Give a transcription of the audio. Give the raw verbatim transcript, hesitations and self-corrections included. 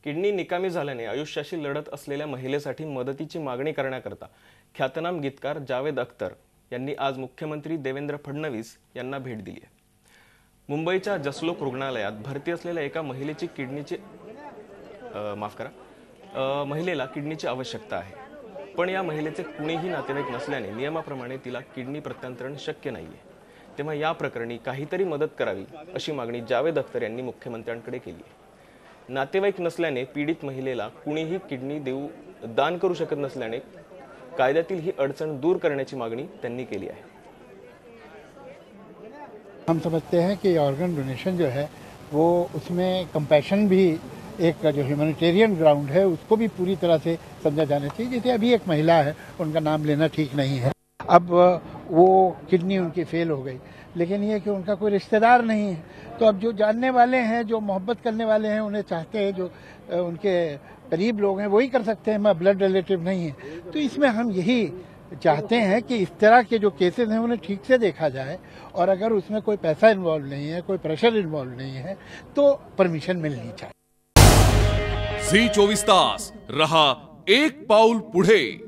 Kidney निकामी झाल्याने आयुष्याशी लढत असलेल्या महिलेसाठी मदतीची मागणी करण्याकरता ख्यातनाम गीतकार जावेद अख्तर यांनी आज मुख्यमंत्री देवेंद्र फडणवीस यांना भेट दिली आहे। मुंबईच्या जसलोक रुग्णालयात भरती असलेल्या एका महिलेची किडनीची माफ करा महिलेला किडनीची आवश्यकता आहे, पण या महिलेचे कुणीही नातेवाईक नसल्याने नियमाप्रमाणे तिला किडनी प्रत्यांतरण शक्य नाहीये। तेव्हा या प्रकरणी काहीतरी मदत करावी अशी मागणी जावेद अख्तर यांनी मुख्यमंत्र्यांकडे केली आहे। नातेवाईक नसल्याने पीडित महिलेला कुणीही किडनी देऊ दान करू शकत नसल्याने कायद्यातील ही अडचण दूर करण्याची मागणी त्यांनी केली आहे। हम समझते हैं कि ऑर्गन डोनेशन जो है वो उसमें कंपैशन भी एक जो ह्यूमैनिटेरियन ग्राउंड है उसको भी पूरी तरह से समझा जाना चाहिए। जैसे अभी एक महिला है, उनका नाम लेना ठीक नहीं है, अब वो किडनी उनकी फेल हो गई, लेकिन ये कि उनका कोई रिश्तेदार नहीं है, तो अब जो जानने वाले हैं, जो मोहब्बत करने वाले हैं, उन्हें चाहते हैं, जो उनके करीब लोग हैं वही कर सकते हैं, मैं ब्लड रिलेटिव नहीं है। तो इसमें हम यही चाहते हैं कि इस तरह के जो केसेस हैं उन्हें ठीक से देखा जाए, और अगर उसमें कोई पैसा इन्वॉल्व नहीं है, कोई प्रेशर इन्वॉल्व नहीं है, तो परमिशन मिलनी चाहिए। झी चोवीस तास रहा एक पाऊल पुढे।